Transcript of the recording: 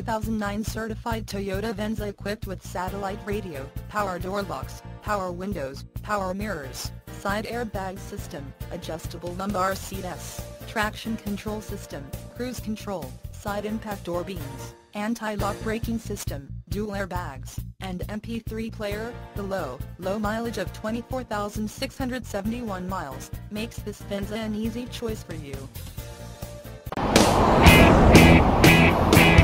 2009 certified Toyota Venza equipped with satellite radio, power door locks, power windows, power mirrors, side airbag system, adjustable lumbar seats, traction control system, cruise control, side impact door beams, anti-lock braking system, dual airbags, and MP3 player. The low mileage of 24,671 miles makes this Venza an easy choice for you.